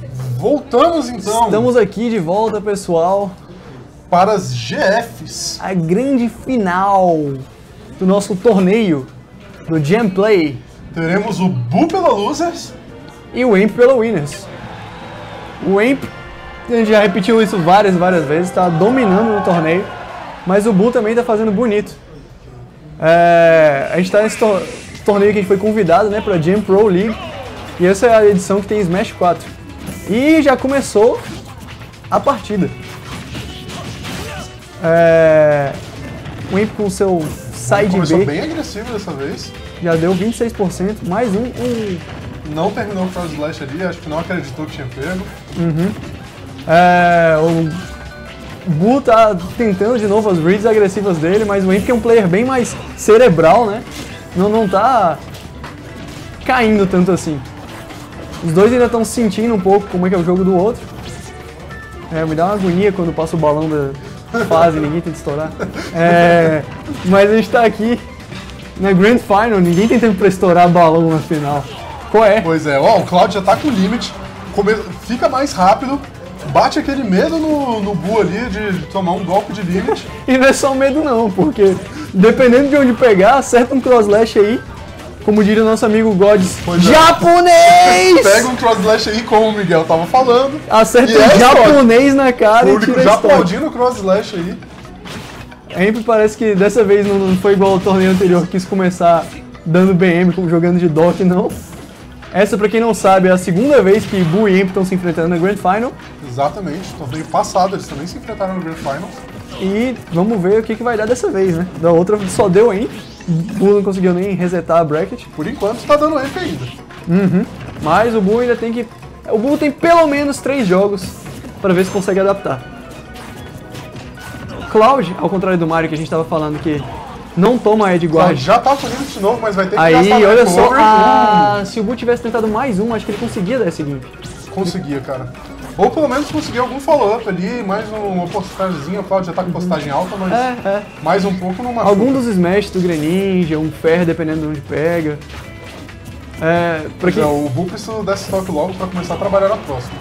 Voltamos então. Estamos aqui de volta, pessoal, para as GFs. a grande final do nosso torneio do Jam Play. Teremos o Bu pela Losers E o Imp pela Winners. O Imp, a gente já repetiu isso várias vezes, está dominando no torneio, mas o Bu também está fazendo bonito. A gente está nesse torneio que a gente foi convidado, né, para a Jam Pro League, e essa é a edição que tem Smash 4. E já começou a partida. O Imp com o seu side começou B bem agressivo dessa vez. já deu 26%, mais um. Não terminou o cross slash ali, acho que não acreditou que tinha pego. O Bu tá tentando de novo as reads agressivas dele, mas o Imp é um player bem mais cerebral, né? Não tá caindo tanto assim. Os dois ainda estão sentindo um pouco como é que é o jogo do outro. Me dá uma agonia quando passa o balão da fase e ninguém tenta estourar. Mas a gente tá aqui na Grand Final, ninguém tem tempo pra estourar balão na final. Qual é? Pois é, ó, o Cloud já tá com limite, fica mais rápido, bate aquele medo no Bu ali de tomar um golpe de limite. E não é só medo não, porque dependendo de onde pegar, acerta um crosslash aí, como diria o nosso amigo Gods, japonês! Pega um cross slash aí, como o Miguel tava falando. Acerta um japonês na cara O e público tira já a história. aplaudindo o cross slash aí. Sempre parece que dessa vez não foi igual ao torneio anterior, que quis começar dando BM, como jogando de Dock, não. Essa, pra quem não sabe, é a segunda vez que Bu e Imp estão se enfrentando na Grand Final. Exatamente, torneio passado eles também se enfrentaram no Grand Finals. E vamos ver o que vai dar dessa vez, né? Da outra só deu Imp, Bu não conseguiu nem resetar a bracket. Por enquanto tá dando Imp ainda. Mas o Bu ainda tem que... O Bu tem pelo menos 3 jogos pra ver se consegue adaptar. Cloud, ao contrário do Mario que a gente tava falando que não toma Edge Guard. Já tá com limite de novo, mas vai ter que Aí, gastar olha no só, cover. se o Bu tivesse tentado mais um, acho que ele conseguia dar esse limp. Conseguia, cara. Ou pelo menos conseguir algum follow-up ali, mais uma postagemzinha. O Claudio já tá com postagem alta, mas mais um pouco não machuca. Algum dos smash do Greninja, um Fer, dependendo de onde pega. O Bu precisa desse toque logo pra começar a trabalhar na próxima.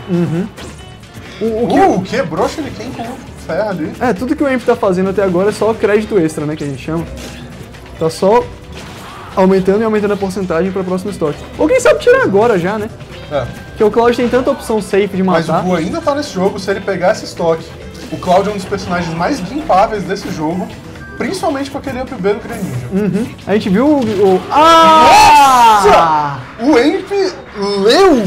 Quebrou Shuriken com o Fer ali. Tudo que o Imp tá fazendo até agora é só crédito extra, né, que a gente chama. Tá só aumentando e aumentando a porcentagem pra próximo estoque. Ou quem sabe tirar agora já, né? Porque o Cloud tem tanta opção safe de matar. Mas o Bu ainda tá nesse jogo, se ele pegar esse estoque. O Cloud é um dos personagens mais limpáveis desse jogo, principalmente com aquele up B do Greninja. A gente viu o... Nossa! O Imp leu!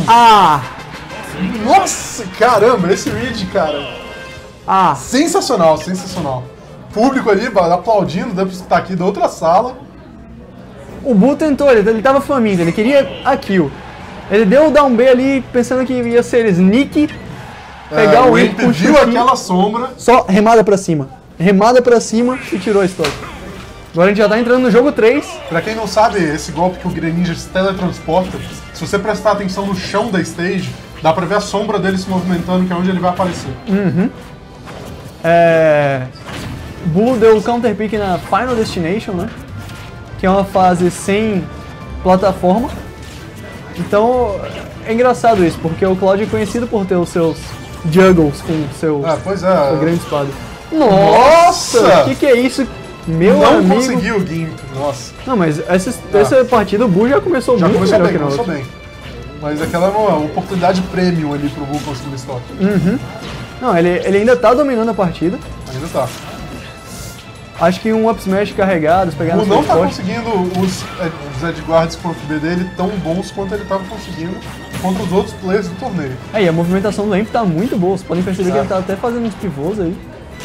Nossa, caramba, esse read, cara. Sensacional, sensacional. Público ali aplaudindo, dá pra escutar aqui da outra sala. O Bu tentou, ele tava faminto, ele queria a kill. Ele deu o down B ali pensando que ia ser sneak, pegar o Imp com viu aquela sombra. Só remada pra cima e tirou a estoque. Agora a gente já tá entrando no jogo 3. Pra quem não sabe, esse golpe que o Greninja se teletransporta, se você prestar atenção no chão da stage, dá pra ver a sombra dele se movimentando, que é onde ele vai aparecer. O Bu deu o counter pick na Final Destination, né? Que é uma fase sem plataforma. Então é engraçado isso, porque o Cloud é conhecido por ter os seus juggles com seu grande espada. Nossa! O que é isso, meu amigo? Não conseguiu o Gimp, nossa. Não, mas essa partida o Bu já começou muito melhor que na outra. Começou bem. Mas aquela é uma oportunidade premium ali pro Bu conseguir o estoque. Não, ele ainda tá dominando a partida. Ainda tá. Acho que um up smash carregado, pegar O não tá conseguindo os Edgeguards com o FB dele tão bons quanto ele tava conseguindo contra os outros players do torneio. E a movimentação do Imp tá muito boa, vocês podem perceber que ele tá até fazendo uns pivôs aí.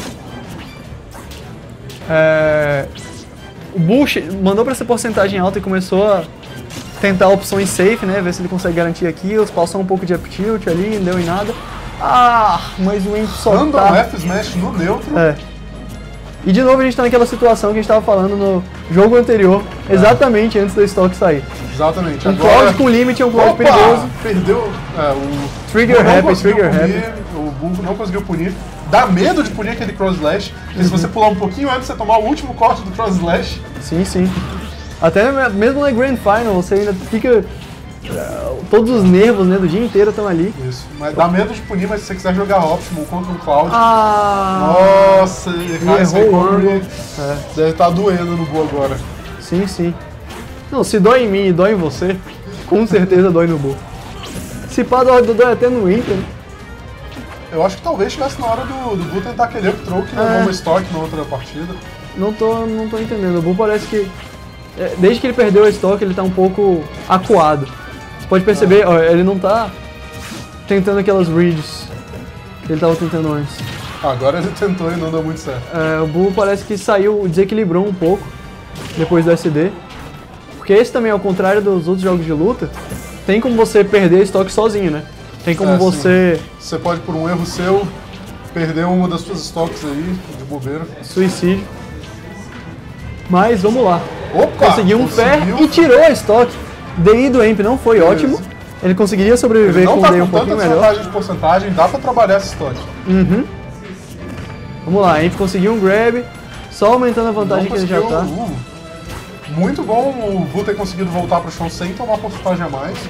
O Bush mandou pra essa porcentagem alta e começou a tentar opções safe, né? Ver se ele consegue garantir kills, passou um pouco de up tilt ali, não deu em nada. Mas o Imp só Random F Smash no neutro. E de novo a gente tá naquela situação que a gente tava falando no jogo anterior, exatamente antes do estoque sair. Exatamente. Um Cloud com limite é um Cloud perigoso. Perdeu o Trigger Happy. O Bu não conseguiu punir. Dá medo de punir aquele cross slash. E se você pular um pouquinho antes, você tomar o último corte do cross slash. Sim. Até mesmo na Grand Final você ainda fica Todos os nervos, né, do dia inteiro estão ali. Isso. Mas dá medo de punir, mas se você quiser jogar Optimal contra um Cloud... Nossa, errou o ângulo. Deve estar doendo no Bull agora. Sim, sim. Não, se dói em mim e dói em você, com certeza dói no Bull. Se pá, dói até no Imp, né? Eu acho que talvez estivesse na hora do Bull tentar aquele up throw que levou uma stock na outra partida. Não tô entendendo. O Bull parece que... desde que ele perdeu a stock, ele tá um pouco acuado. Você pode perceber, ó, ele não tá tentando aquelas reads que ele tava tentando antes. Agora ele tentou e não deu muito certo. O Bull parece que saiu, desequilibrou um pouco depois do SD. Porque esse também, ao contrário dos outros jogos de luta, tem como você perder estoque sozinho, né? Tem como você... Sim. Você pode, por um erro seu, perder uma das suas stocks aí, de bobeira. Suicídio. Mas, vamos lá. Opa! Conseguiu um fair e tirou a stock. DI do Amp não foi ótimo. Ele conseguiria sobreviver com o DI um pouquinho melhor. Não tá com tanta de porcentagem, dá pra trabalhar essa stock. Vamos lá, Amp conseguiu um grab, só aumentando a vantagem que ele já tá. Muito bom o Bull ter conseguido voltar pro chão sem tomar porcentagem a mais.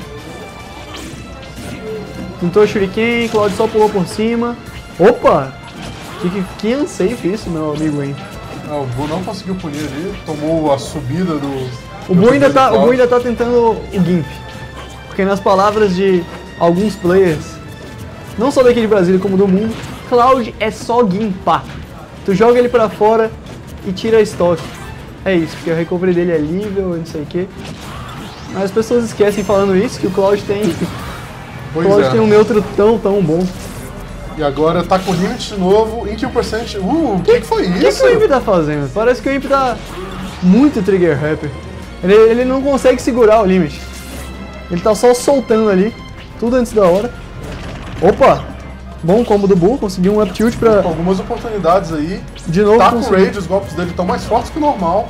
Tentou o Shuriken, Cloud só pulou por cima. Opa! Que unsafe isso, meu amigo Amp. O Bull não conseguiu punir ali, tomou a subida do... O Bull ainda tá tentando o Gimp. Porque nas palavras de alguns players, não só daqui de Brasília como do mundo, Cloud é só gimpar. Tu joga ele pra fora e tira a stock. É isso, porque o recovery dele é nível, não sei o que. Mas as pessoas esquecem falando isso, que o Cloud tem... tem um neutro tão bom. E agora tá com o limit de novo, em kill percent. O que foi isso? O que o Imp tá fazendo? Parece que o Imp tá muito trigger happy. Ele não consegue segurar o limite. Ele tá só soltando ali, tudo antes da hora. Opa! Bom combo do Bull, conseguiu um up tilt pra... Algumas oportunidades aí. De novo tá com rage, os golpes dele estão mais fortes que o normal.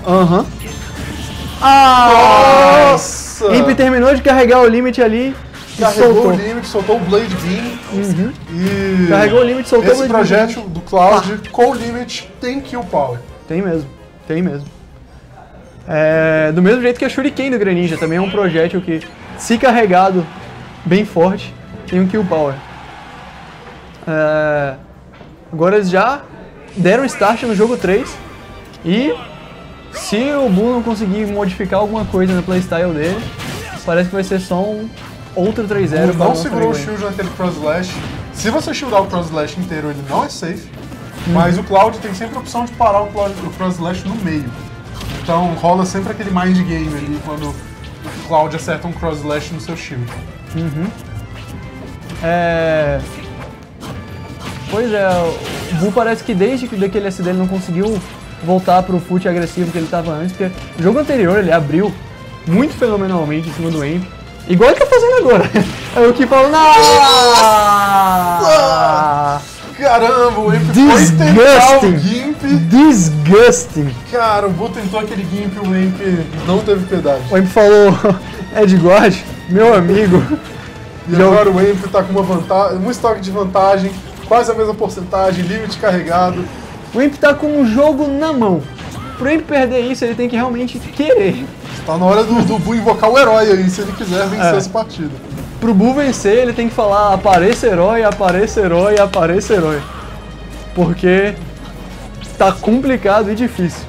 Nossa! Imp terminou de carregar o limite ali. Carregou o limite, soltou o Blade Beam. E carregou o limite, soltou o Blade Beam. Esse projétil do Cloud com o limite tem kill power. Tem mesmo. Do mesmo jeito que a Shuriken do Greninja, também é um projétil que, se carregado bem forte, tem um kill power. Agora eles já deram start no jogo 3 e se o Bull não conseguir modificar alguma coisa no playstyle dele, parece que vai ser só um outro 3-0. Não segurou o shield naquele cross slash. Se você shieldar o cross slash inteiro, ele não é safe. Mas o Cloud tem sempre a opção de parar o cross slash no meio. Então rola sempre aquele mind game ali quando o Cloud acerta um cross slash no seu shield. Pois é, o Bull parece que desde que daquele SD ele não conseguiu voltar pro foot agressivo que ele estava antes, porque no jogo anterior ele abriu muito fenomenalmente em cima do Amp. Igual ele tá fazendo agora. É o que fala, caramba, o Amp foi tentar o Gimp. Disgusting. Cara, o Bull tentou aquele Gimp e o Amp não teve piedade. O Amp falou, Edguard, meu amigo. E agora o Amp tá com uma vantagem, um estoque de vantagem, quase a mesma porcentagem, limite carregado. O Amp tá com o jogo na mão. Pro Amp perder isso, ele tem que realmente querer. Tá na hora do Bull invocar o herói aí, se ele quiser vencer essa partida. Pro Bull vencer, ele tem que falar apareça herói, apareça herói, apareça herói. Porque tá complicado e difícil.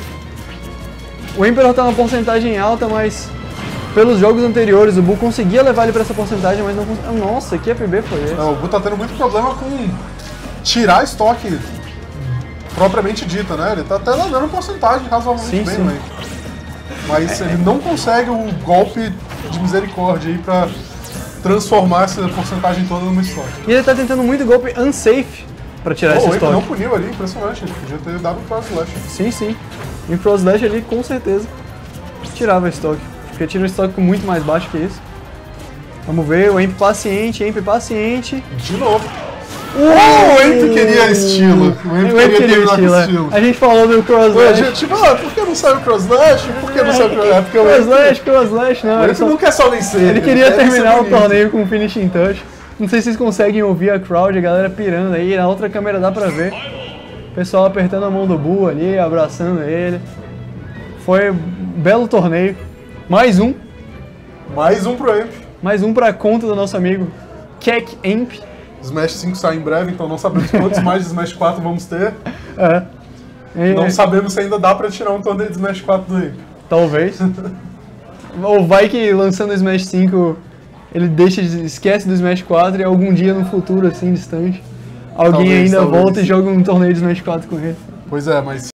O Emperor tá numa porcentagem alta, mas pelos jogos anteriores o Bull conseguia levar ele pra essa porcentagem, mas não conseguia. Nossa, que FB foi esse? O Bull tá tendo muito problema com tirar estoque propriamente dita, né? Ele tá até dando porcentagem razoavelmente bem, né? Mas ele não consegue o golpe de misericórdia aí pra transformar essa porcentagem toda numa estoque. E ele tá tentando muito golpe unsafe pra tirar esse estoque. Ele não puniu ali, impressionante. Ele podia ter dado o cross slash. Sim. E o cross slash ali com certeza tirava estoque. Porque tira um estoque muito mais baixo que isso. Vamos ver, o Amp paciente. De novo. O Amp queria estilo. O Amp queria terminar com estilo. A gente falou do cross slash. A gente, por que não saiu o cross slash? Por que não saiu o cross slash? Cross slash, não. Ele não quer só vencer. Ele queria terminar o torneio com um finishing touch. Não sei se vocês conseguem ouvir a crowd, a galera pirando aí. Na outra câmera dá pra ver. O pessoal apertando a mão do Bull ali, abraçando ele. Foi um belo torneio. Mais um pro Amp. Mais um pra conta do nosso amigo Keck Imp. Smash 5 sai em breve, então não sabemos quantos mais de Smash 4 vamos ter. Não sabemos se ainda dá pra tirar um torneio de Smash 4 do Imp. Talvez. Ou vai que lançando o Smash 5 ele esquece do Smash 4 e algum dia no futuro, assim, distante, alguém ainda volta e joga um torneio de Smash 4 com ele. Pois é, mas